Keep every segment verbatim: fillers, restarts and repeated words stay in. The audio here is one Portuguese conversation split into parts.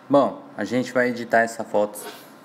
Bom, a gente vai editar essa foto.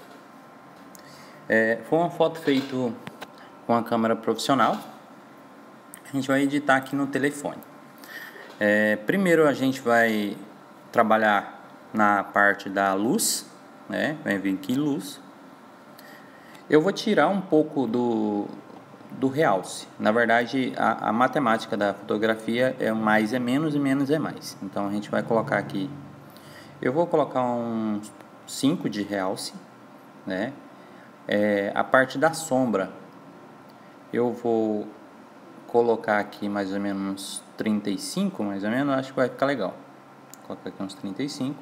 É, foi uma foto feita com a câmera profissional. A gente vai editar aqui no telefone. É, primeiro a gente vai trabalhar na parte da luz, né? Vai vir aqui luz. Eu vou tirar um pouco do, do realce. Na verdade, a, a matemática da fotografia é mais é menos e menos é mais. Então a gente vai colocar aqui. Eu vou colocar uns cinco de realce, né? É, a parte da sombra eu vou colocar aqui mais ou menos uns trinta e cinco, mais ou menos, acho que vai ficar legal. Vou colocar aqui uns trinta e cinco.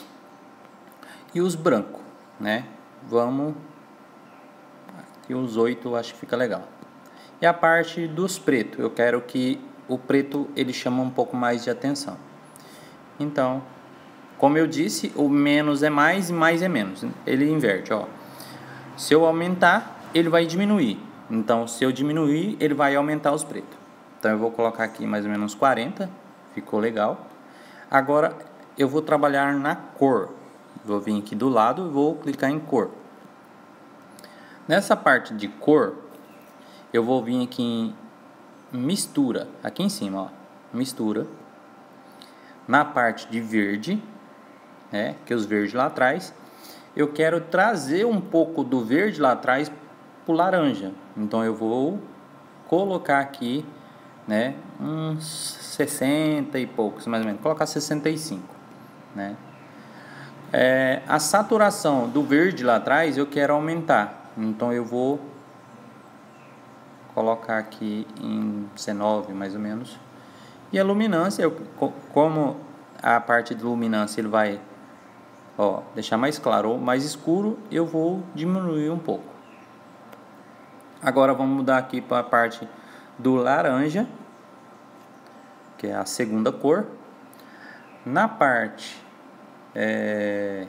E os brancos, né? Vamos aqui os oito, acho que fica legal. E a parte dos pretos, eu quero que o preto ele chama um pouco mais de atenção. Então, como eu disse, o menos é mais e mais é menos. Ele inverte, ó. Se eu aumentar, ele vai diminuir. Então, se eu diminuir, ele vai aumentar os pretos. Então, eu vou colocar aqui mais ou menos quarenta. Ficou legal. Agora, eu vou trabalhar na cor. Vou vir aqui do lado e vou clicar em cor. Nessa parte de cor, eu vou vir aqui em mistura. Aqui em cima, ó. Mistura. Na parte de verde, né, que os verdes lá atrás, eu quero trazer um pouco do verde lá atrás para o laranja. Então eu vou colocar aqui, né, uns sessenta e poucos, mais ou menos, colocar sessenta e cinco, né? É, a saturação do verde lá atrás eu quero aumentar, então eu vou colocar aqui em dezenove, mais ou menos. E a luminância, eu, como a parte de luminância ele vai, ó, deixar mais claro ou mais escuro, eu vou diminuir um pouco. Agora vamos mudar aqui para a parte do laranja, que é a segunda cor. Na parte é,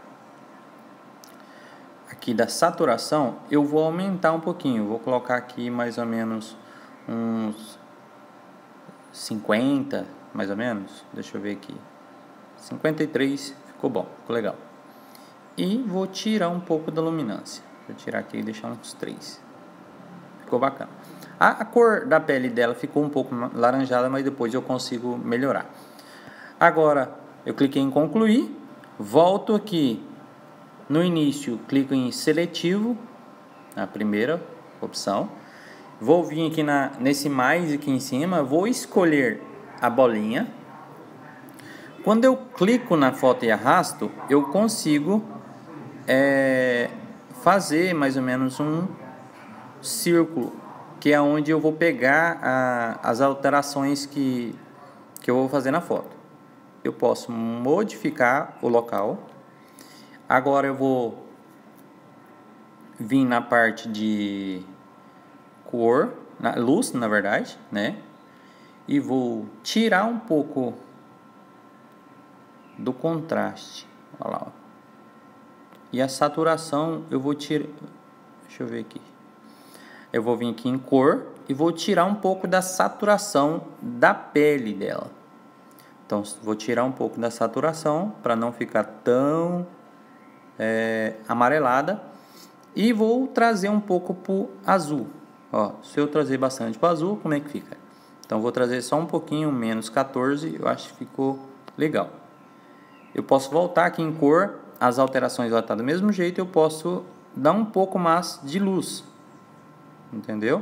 aqui da saturação, eu vou aumentar um pouquinho. Vou colocar aqui mais ou menos uns cinquenta, mais ou menos. Deixa eu ver aqui. cinquenta e três, ficou bom, ficou legal. E vou tirar um pouco da luminância. Vou tirar aqui e deixar uns três. Ficou bacana. A, a cor da pele dela ficou um pouco laranjada, mas depois eu consigo melhorar. Agora, eu cliquei em concluir. Volto aqui no início, clico em seletivo, a primeira opção. Vou vir aqui na, nesse mais aqui em cima, vou escolher a bolinha. Quando eu clico na foto e arrasto, eu consigo é, fazer mais ou menos um círculo, que é onde eu vou pegar a, as alterações que, que eu vou fazer na foto. Eu posso modificar o local. Agora eu vou vir na parte de cor, na, luz na verdade, né? E vou tirar um pouco do contraste. Olha lá, ó. E a saturação eu vou tirar. Deixa eu ver aqui. Eu vou vir aqui em cor e vou tirar um pouco da saturação da pele dela. Então vou tirar um pouco da saturação para não ficar tão é, amarelada. E vou trazer um pouco para o azul. Ó, se eu trazer bastante para o azul, como é que fica? Então vou trazer só um pouquinho, menos quatorze, eu acho que ficou legal. Eu posso voltar aqui em cor, as alterações vão estar do mesmo jeito, eu posso dar um pouco mais de luz. Entendeu?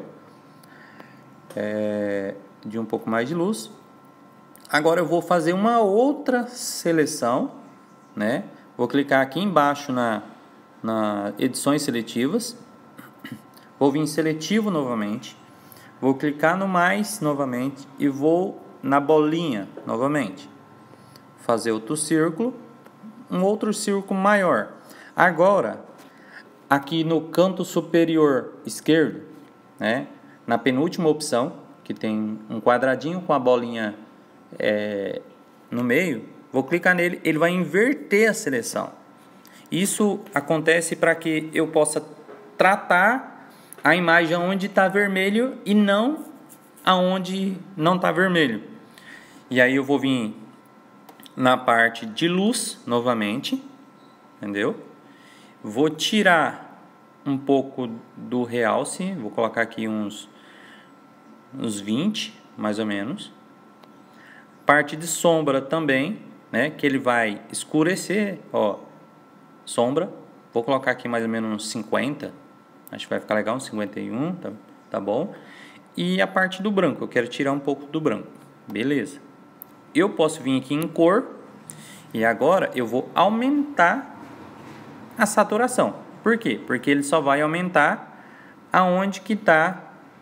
É, de um pouco mais de luz. Agora eu vou fazer uma outra seleção, né? Vou clicar aqui embaixo na, na edições seletivas. Vou vir em seletivo novamente. Vou clicar no mais novamente e vou na bolinha novamente. Fazer outro círculo, um outro círculo maior. Agora, aqui no canto superior esquerdo, né, na penúltima opção, que tem um quadradinho com a bolinha é, no meio, vou clicar nele, ele vai inverter a seleção. Isso acontece para que eu possa tratar a imagem onde está vermelho e não aonde não está vermelho. E aí eu vou vir na parte de luz novamente, entendeu? Vou tirar um pouco do realce, vou colocar aqui uns, uns vinte, mais ou menos. Parte de sombra também, né? Que ele vai escurecer, ó, sombra. Vou colocar aqui mais ou menos uns cinquenta, acho que vai ficar legal, uns cinquenta e um, tá, tá bom? E a parte do branco, eu quero tirar um pouco do branco, beleza? Eu posso vir aqui em cor, e agora eu vou aumentar a saturação. Por quê? Porque ele só vai aumentar aonde que está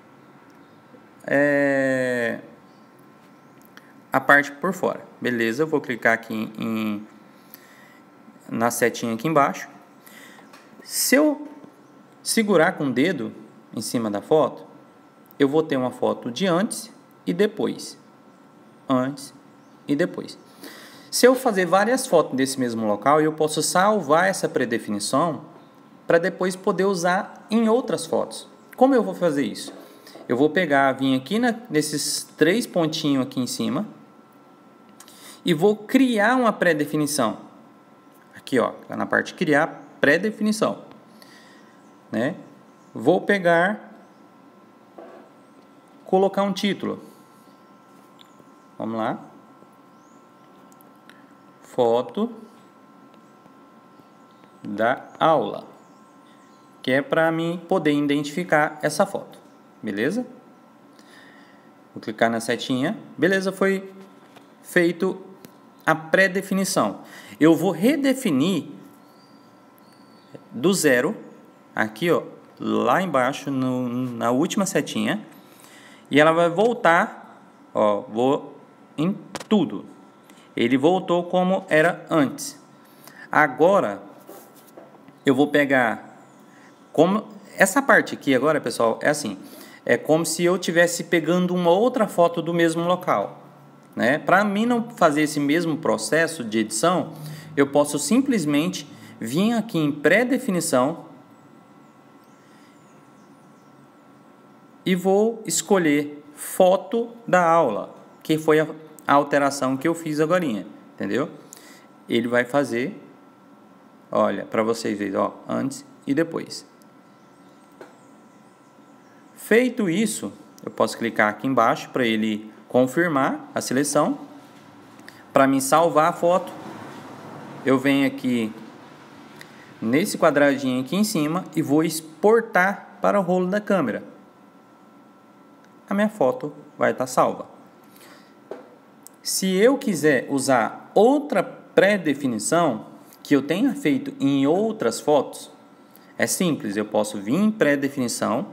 é, a parte por fora. Beleza, eu vou clicar aqui em, na setinha aqui embaixo. Se eu segurar com o dedo em cima da foto, eu vou ter uma foto de antes e depois. Antes e depois. Se eu fazer várias fotos desse mesmo local, eu posso salvar essa predefinição para depois poder usar em outras fotos. Como eu vou fazer isso? Eu vou pegar, vir aqui na, nesses três pontinhos aqui em cima e vou criar uma pré-definição. Aqui, ó, na parte de criar pré-definição, né? Vou pegar, colocar um título. Vamos lá. Foto da aula, que é para mim poder identificar essa foto, beleza? Vou clicar na setinha, beleza, foi feito a pré-definição. Eu vou redefinir do zero, aqui ó, lá embaixo no, na última setinha, e ela vai voltar, ó, vou em tudo. Ele voltou como era antes. Agora, eu vou pegar... como essa parte aqui agora, pessoal, é assim. É como se eu estivesse pegando uma outra foto do mesmo local, né? Para mim não fazer esse mesmo processo de edição, eu posso simplesmente vir aqui em pré-definição e vou escolher foto da aula, que foi a a alteração que eu fiz agorinha, entendeu? Ele vai fazer, olha, para vocês verem, ó, antes e depois. Feito isso, eu posso clicar aqui embaixo para ele confirmar a seleção. Para mim salvar a foto, eu venho aqui nesse quadradinho aqui em cima e vou exportar para o rolo da câmera. A minha foto vai estar salva. Se eu quiser usar outra pré-definição que eu tenha feito em outras fotos, é simples, eu posso vir em pré-definição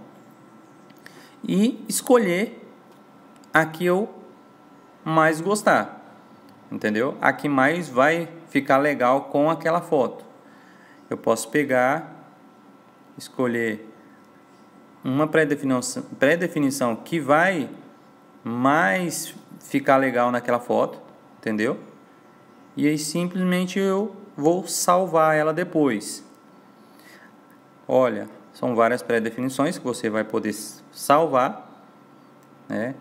e escolher a que eu mais gostar, entendeu? A que mais vai ficar legal com aquela foto. Eu posso pegar, escolher uma pré-definição, pré-definição que vai mais ficar legal naquela foto, entendeu? E aí simplesmente eu vou salvar ela depois. Olha, são várias pré-definições que você vai poder salvar, né?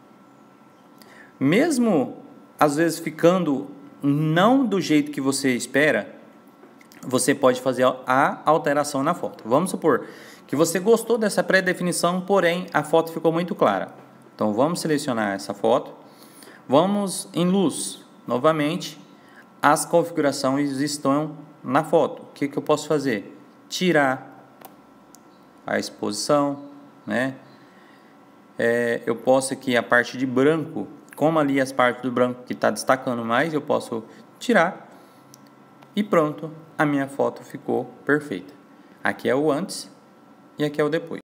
Mesmo às vezes ficando não do jeito que você espera, você pode fazer a alteração na foto. Vamos supor que você gostou dessa pré-definição, porém a foto ficou muito clara. Então vamos selecionar essa foto. Vamos em luz, novamente, as configurações estão na foto. O que, que eu posso fazer? Tirar a exposição, né? É, eu posso aqui a parte de branco, como ali as partes do branco que está destacando mais, eu posso tirar e pronto, a minha foto ficou perfeita. Aqui é o antes e aqui é o depois.